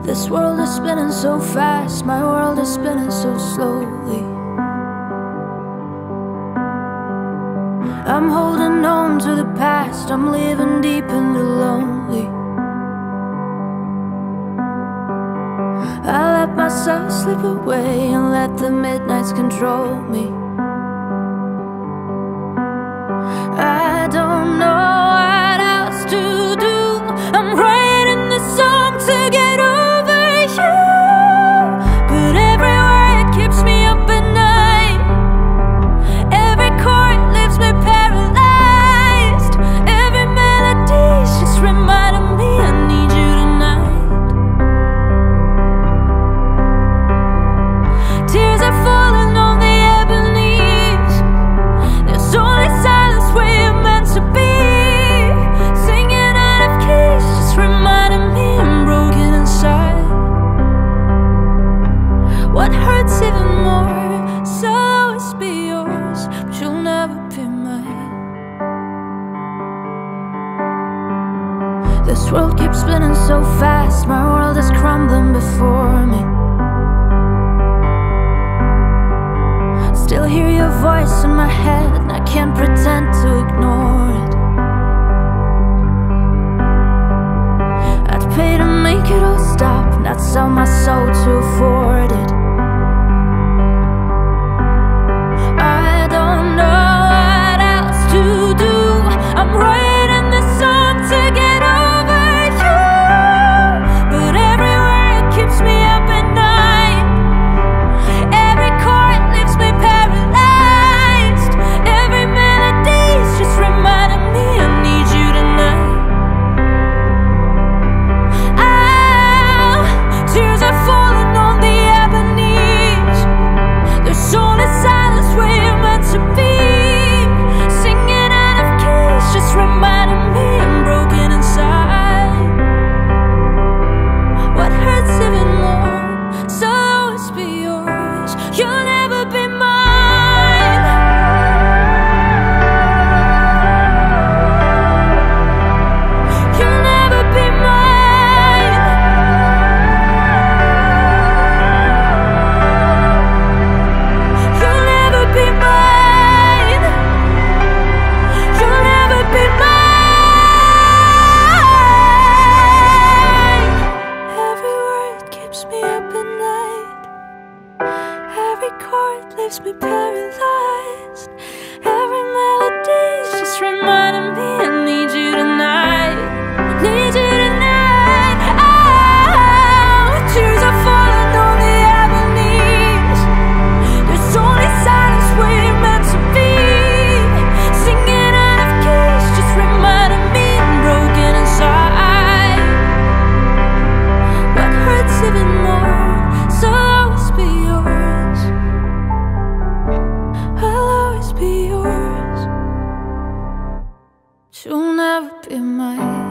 This world is spinning so fast, my world is spinning so slowly. I'm holding on to the past, I'm living deep in the lonely. I let myself slip away and let the midnights control me. I don't know what else to do. I'm writing this song to get over you, but every word keeps me up at night. Every chord leaves me paralyzed. Every melody's just reminding me I need you tonight. Tears are falling on the ebonies. There's only silence where you're meant to be. Singing out of keys, just reminding me I'm broken inside. What hurts even more, so I'll always be yours, but you'll never be mine. This world keeps spinning so fast, my world is crumbling before me. Still hear your voice in my head, and I can't pretend to ignore it. I'd pay to make it all stop, and I'd sell my soul to afford it. I don't know what else to do. I'm writing this song to get over you, but every word keeps me up at night. Every chord leaves me paralyzed. Every melody's just reminding me I need you tonight. Tears are falling on the ebonies. There's only silence where you're meant to be. Singing out of keys, just reminding me I'm broken inside. What hurts even more, so I'll always be yours. You'll never be mine. You'll never be mine. You'll never be mine. You'll never be mine. Every word keeps me up at night. Every chord leaves me paralyzed. Every melody's just reminding me I need you tonight. Need you tonight. Tears are falling on the ebonies. There's only silence where you're meant to be. Singing out of keys, just reminding me I'm broken inside. What hurts even more, so I'll always be yours. I'll always be yours. You'll never be mine.